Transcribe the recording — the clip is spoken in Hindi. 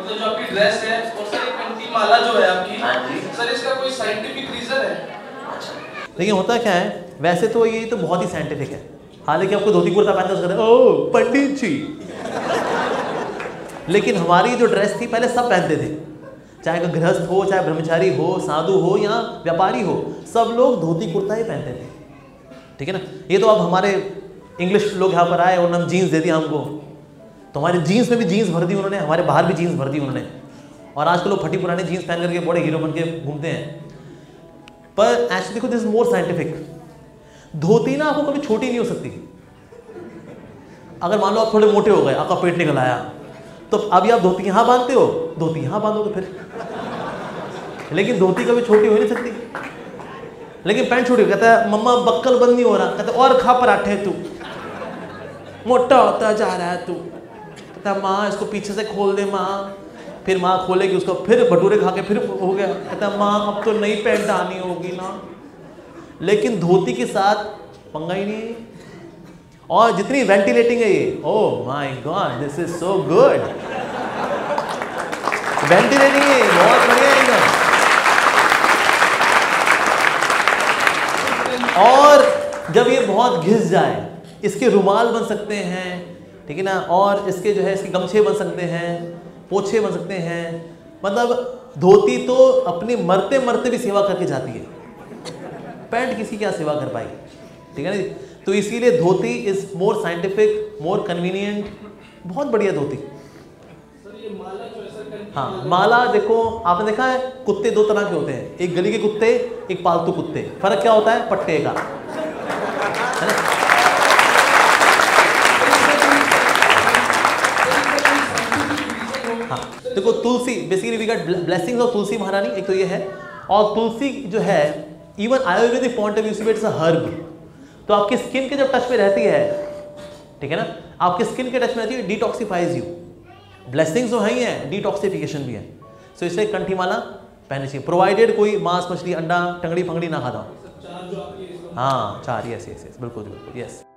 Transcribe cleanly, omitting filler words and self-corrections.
तो जो आपकी ड्रेस है और सर ये कंठी माला जो है आपकी, हाँ जी सर इसका कोई साइंटिफिक रीजन है? देखिए होता क्या है, वैसे तो ये तो बहुत ही साइंटिफिक है, हालांकि आपको धोती कुर्ता पहनते उसका ओ पंडित जी, लेकिन हमारी जो ड्रेस थी पहले सब पहनते थे, चाहे कोई गृहस्थ हो, चाहे ब्रह्मचारी हो, साधु हो या व्यापारी हो, सब लोग धोती कुर्ता ही पहनते थे, ठीक है ना। ये तो अब हमारे इंग्लिश लोग यहाँ पर आए और उन्होंने जीन्स दे दिया हमको, तो हमारे जीन्स में भी जीन्स भर दी उन्होंने, हमारे बाहर भी जीन्स भर दी उन्होंने, और आजकल लोग फटी पुरानी जीन्स पहन करके बड़े हीरो बन के घूमते हैं। पर एक्चुअली देखो this is more scientific. Dhoti ना आपको कभी छोटी नहीं हो सकती। अगर मान लो आप थोड़े मोटे हो गए, आपका पेट निकल आया, तो अभी आप धोती यहाँ बांधते हो, धोती यहाँ बांधोगे फिर, लेकिन धोती कभी छोटी हो नहीं सकती। लेकिन पैंट छोटी, कहता है मम्मा बक्कल बंद नहीं हो रहा, कहता और खा पराठे, तू मोटा होता जा रहा है तू, कहता माँ इसको पीछे से खोल दे माँ, फिर माँ खोलेगी उसको, फिर भटूरे खा के फिर हो गया, कहता माँ अब तो नई पैंट आनी होगी ना। लेकिन धोती के साथ पंगा ही नहीं। और जितनी वेंटिलेटिंग है ये, oh my god this is so good, ventilating है, बहुत बढ़िया एकदम। और जब ये बहुत घिस जाए, इसके रुमाल बन सकते हैं, ठीक है ना, और इसके जो है इसके गमछे बन सकते हैं, पोछे बन सकते हैं। मतलब धोती तो अपनी मरते मरते भी सेवा करके जाती है, पैंट किसी क्या सेवा कर पाई, ठीक है ना। तो इसीलिए dhoti is more scientific, more convenient, बहुत बढ़िया धोती। हाँ माला देखो, आपने देखा है कुत्ते दो तरह के होते हैं, एक गली के कुत्ते, एक पालतू कुत्ते। फर्क क्या होता है? पट्टे का, है ना। हाँ देखो Tulsi, basically we got blessings of Tulsi Maharani, एक तो ये है। और तुलसी जो है even ayurvedic point of view से इट्स अ हर्ब, तो आपकी स्किन के जब टच में रहती है, ठीक है ना, आपकी स्किन के टच में रहती है, डिटॉक्सिफाइज यू। ब्लेसिंग्स तो है ही है, डिटॉक्सिफिकेशन भी है। सो इसलिए कंठी माला पहननी चाहिए, प्रोवाइडेड कोई मांस मछली अंडा टंगड़ी फंगड़ी ना खाता हो। हाँ 4, यस यस यस, बिल्कुल बिल्कुल यस।